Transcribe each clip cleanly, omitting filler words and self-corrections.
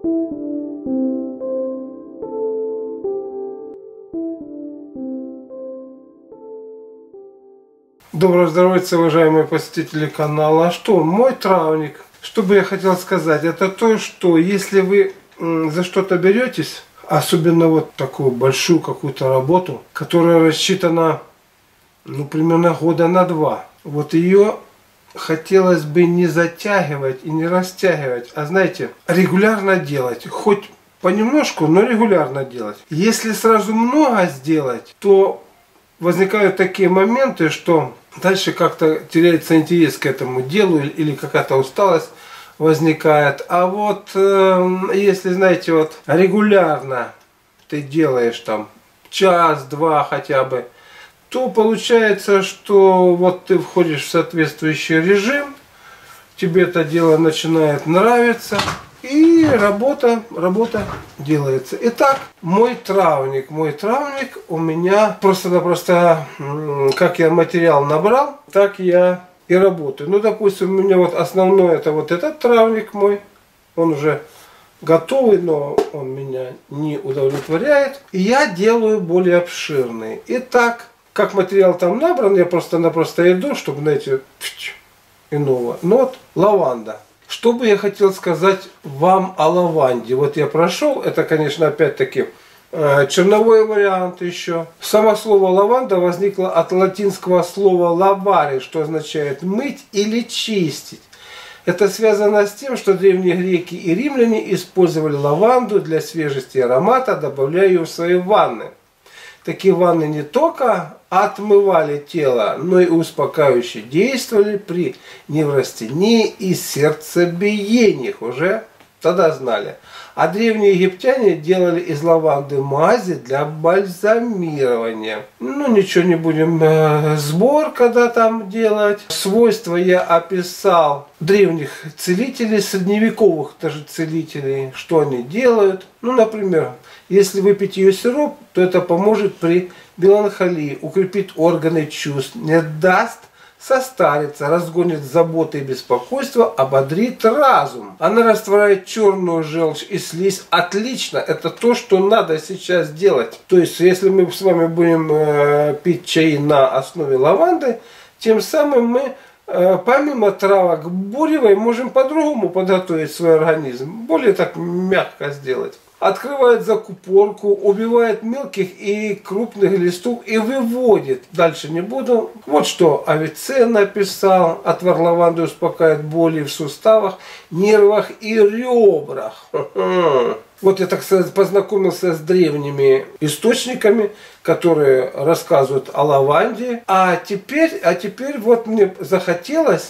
Доброго здоровья, уважаемые посетители канала. Что, мой травник, что бы я хотел сказать, это то, что если вы за что-то беретесь, особенно вот такую большую какую-то работу, которая рассчитана, ну, примерно года на 2, вот ее хотелось бы не затягивать и не растягивать, а, знаете, регулярно делать, хоть понемножку, но регулярно делать. Если сразу много сделать, то возникают такие моменты, что дальше как-то теряется интерес к этому делу или какая-то усталость возникает. А вот если, знаете, вот регулярно ты делаешь там час-два хотя бы, то получается, что вот ты входишь в соответствующий режим, тебе это дело начинает нравиться, и работа делается. Итак, мой травник у меня просто-напросто, как я материал набрал, так я и работаю. Ну, допустим, у меня вот основной это вот этот травник мой, он уже готовый, но он меня не удовлетворяет. И я делаю более обширный. Итак, как материал там набран, я просто-напросто иду, чтобы, знаете, иного. Ну вот, лаванда. Что бы я хотел сказать вам о лаванде? Вот я прошел, это, конечно, опять-таки черновой вариант еще. Само слово лаванда возникло от латинского слова лаваре, что означает мыть или чистить. Это связано с тем, что древние греки и римляне использовали лаванду для свежести и аромата, добавляя ее в свои ванны. Такие ванны не только отмывали тело, но и успокаивающе действовали при неврастении и сердцебиениях, уже тогда знали. А древние египтяне делали из лаванды мази для бальзамирования. Ну, ничего не будем сбор когда там делать. Свойства я описал древних целителей, средневековых даже целителей, что они делают. Ну, например, если выпить ее сироп, то это поможет при меланхолии, укрепит органы чувств, не даст состарится, разгонит заботы и беспокойство, ободрит разум. Она растворяет черную желчь и слизь. Отлично, это то, что надо сейчас делать. То есть, если мы с вами будем пить чаи на основе лаванды, тем самым мы помимо травок буревой можем по-другому подготовить свой организм. Более так мягко сделать. Открывает закупорку, убивает мелких и крупных листов и выводит. Дальше не буду. Вот что Авиценна написал. Отвар лаванды успокаивает боли в суставах, нервах и ребрах. Вот я, так сказать, познакомился с древними источниками, которые рассказывают о лаванде. А теперь вот мне захотелось,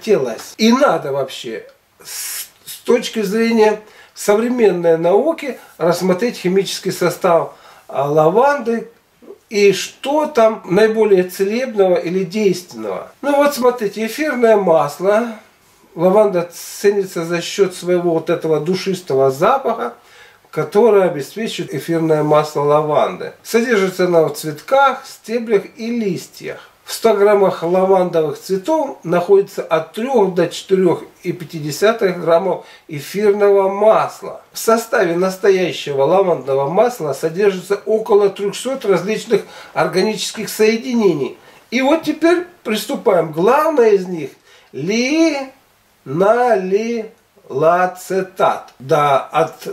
и надо вообще, с точки зрения современной науки, рассмотреть химический состав лаванды и что там наиболее целебного или действенного. Ну вот смотрите, эфирное масло. Лаванда ценится за счет своего вот этого душистого запаха, которое обеспечивает эфирное масло лаванды. Содержится оно в цветках, стеблях и листьях. В 100 граммах лавандовых цветов находится от 3 до 4,5 граммов эфирного масла. В составе настоящего лавандового масла содержится около 300 различных органических соединений. И вот теперь приступаем. Главное из них – линалилацетат до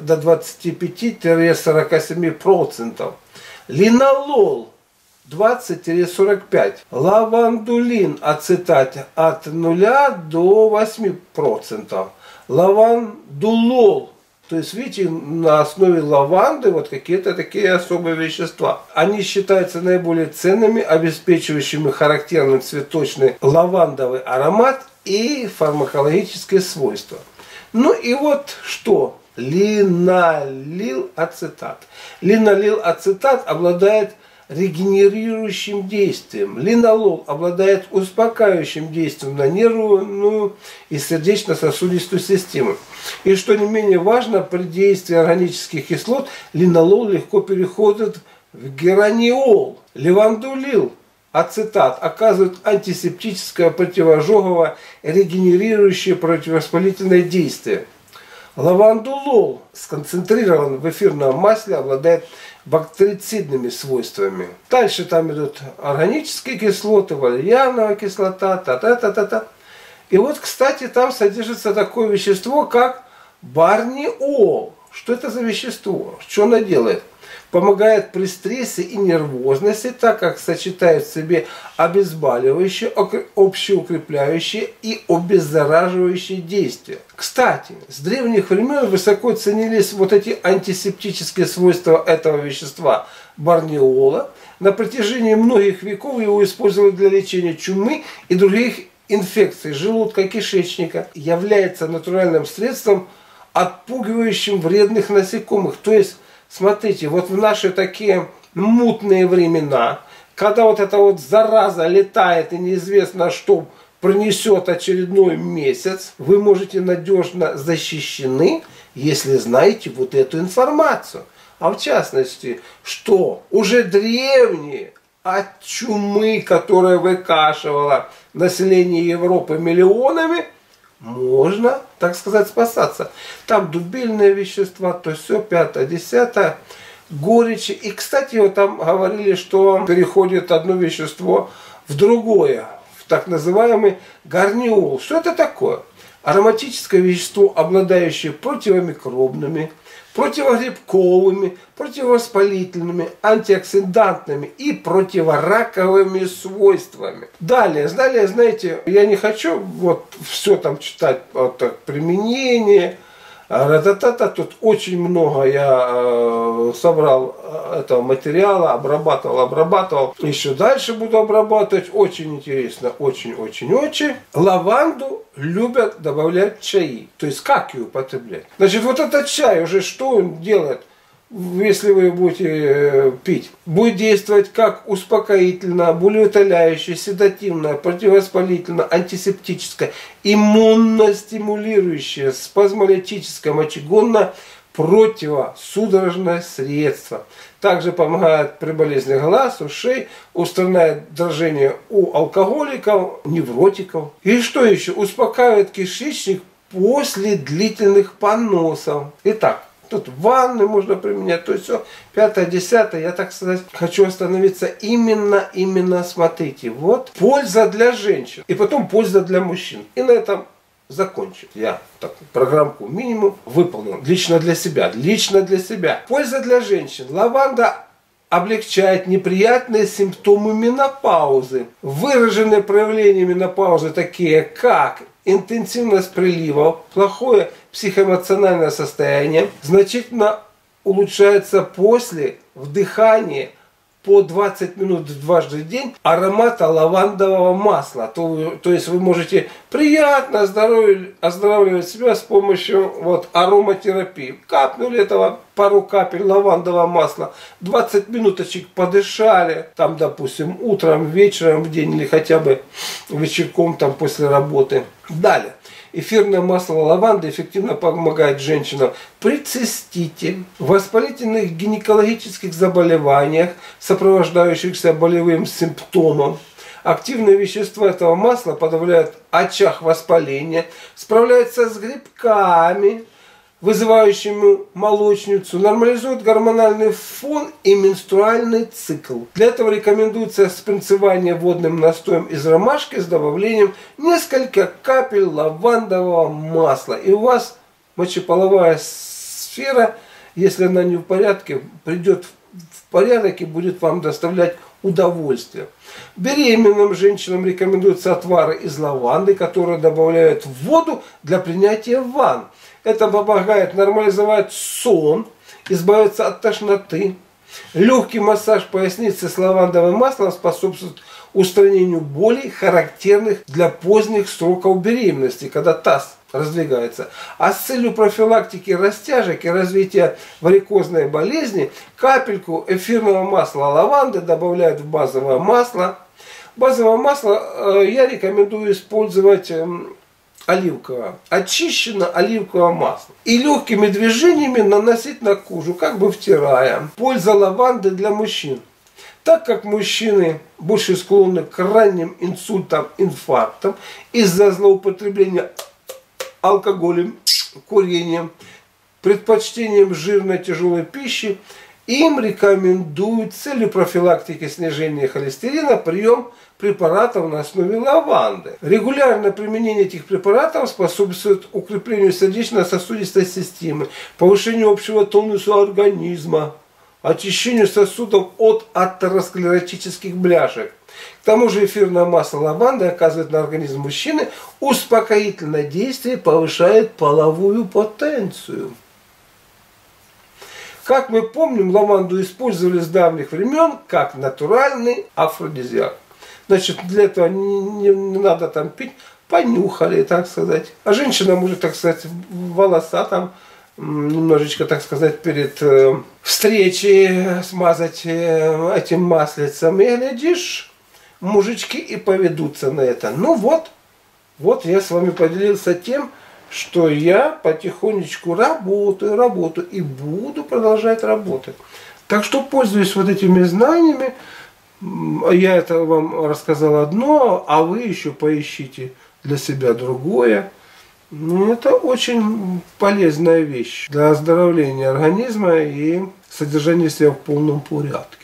25-47%. Линолол 20-45%. Лавандулин ацетат от 0 до 8%. Лавандулол. То есть, видите, на основе лаванды вот какие-то такие особые вещества. Они считаются наиболее ценными, обеспечивающими характерный цветочный лавандовый аромат и фармакологические свойства. Ну и вот что? Линолилацетат. Линолилацетат обладает регенерирующим действием. Линолол обладает успокаивающим действием на нервную и сердечно-сосудистую систему. И что не менее важно, при действии органических кислот линолол легко переходит в гераниол. Левандулил ацетат оказывает антисептическое, противоожоговое, регенерирующее, противовоспалительное действие. Лавандулол сконцентрирован в эфирном масле, обладает бактерицидными свойствами. Дальше там идут органические кислоты, валерьяновая кислота, та-та-та-та-та. И вот, кстати, там содержится такое вещество, как барниол. Что это за вещество? Что оно делает? Помогает при стрессе и нервозности, так как сочетает в себе обезболивающие, общеукрепляющие и обеззараживающие действия. Кстати, с древних времен высоко ценились вот эти антисептические свойства этого вещества барниола. На протяжении многих веков его использовали для лечения чумы и других инфекций желудка, кишечника. Является натуральным средством, отпугивающим вредных насекомых. То есть, смотрите, вот в наши такие мутные времена, когда вот эта вот зараза летает и неизвестно что принесет очередной месяц, вы можете надежно защищены, если знаете вот эту информацию. А в частности, что уже древние от чумы, которая выкашивала население Европы миллионами, можно, так сказать, спасаться. Там дубильные вещества, то все, 5-10, горечи. И, кстати, вот там говорили, что переходит одно вещество в другое, в так называемый гарниол. Что это такое? Ароматическое вещество, обладающее противомикробными, противогрибковыми, противовоспалительными, антиоксидантными и противораковыми свойствами. Далее, знаете, я не хочу вот все там читать, вот так, применение, тут очень много я собрал этого материала, обрабатывал. Еще дальше буду обрабатывать. Очень интересно, очень. Лаванду любят добавлять в чаи. То есть как ее употреблять? Значит, вот этот чай уже что он делает? Если вы будете пить, будет действовать как успокоительное, болеутоляющее, седативное, противовоспалительное, антисептическое, иммуностимулирующее, спазмолитическое, мочегонное, противосудорожное средство. Также помогает при болезнях глаз, ушей, устраняет дрожание у алкоголиков, невротиков. И что еще? Успокаивает кишечник после длительных поносов. Итак, тут ванны можно применять, то есть все, 5-10, я так сказать, хочу остановиться именно, смотрите, вот, польза для женщин, и потом польза для мужчин. И на этом закончу. Я так, программку минимум выполнил, лично для себя. Польза для женщин. Лаванда облегчает неприятные симптомы менопаузы. Выраженные проявления менопаузы, такие как интенсивность приливов, плохое психоэмоциональное состояние, значительно улучшается после вдыхания по 20 минут дважды в день аромата лавандового масла. То есть вы можете приятно оздоравливать себя с помощью вот, ароматерапии. Капнули этого пару капель лавандового масла, 20 минуточек подышали, там, допустим, утром, вечером в день или хотя бы вечерком там, после работы. Далее. Эфирное масло лаванды эффективно помогает женщинам при цистите, воспалительных гинекологических заболеваниях, сопровождающихся болевым симптомом. Активные вещества этого масла подавляют очаг воспаления, справляются с грибками, вызывающими молочницу, нормализует гормональный фон и менструальный цикл. Для этого рекомендуется спринцевание водным настоем из ромашки с добавлением нескольких капель лавандового масла. И у вас мочеполовая сфера, если она не в порядке, придет в порядок и будет вам доставлять удовольствие. Беременным женщинам рекомендуются отвары из лаванды, которые добавляют в воду для принятия ванн. Это помогает нормализовать сон, избавиться от тошноты. Легкий массаж поясницы с лавандовым маслом способствует устранению болей, характерных для поздних сроков беременности, когда таз раздвигается. А с целью профилактики растяжек и развития варикозной болезни капельку эфирного масла лаванды добавляют в базовое масло. Базовое масло я рекомендую использовать оливковое, очищено оливковое масло. И легкими движениями наносить на кожу, как бы втирая. Польза лаванды для мужчин. Так как мужчины больше склонны к ранним инсультам, инфарктам из-за злоупотребления алкоголем курением, предпочтением жирной тяжелой пищи, им рекомендуют с целью профилактики снижения холестерина прием препаратов на основе лаванды. Регулярное применение этих препаратов способствует укреплению сердечно-сосудистой системы, повышению общего тонуса организма, очищению сосудов от атеросклеротических бляшек. К тому же эфирное масло лаванды оказывает на организм мужчины успокоительное действие и повышает половую потенцию. Как мы помним, лаванду использовали с давних времен как натуральный афродизиак. Значит, для этого не надо там пить, понюхали, так сказать. А женщина может, так сказать, волоса там немножечко, так сказать, перед встречей смазать этим маслицем. И глядишь, мужички и поведутся на это. Ну вот я с вами поделился тем, что я потихонечку работаю и буду продолжать работать. Так что пользуюсь вот этими знаниями. Я это вам рассказал одно, а вы еще поищите для себя другое. Это очень полезная вещь для оздоровления организма и содержания себя в полном порядке.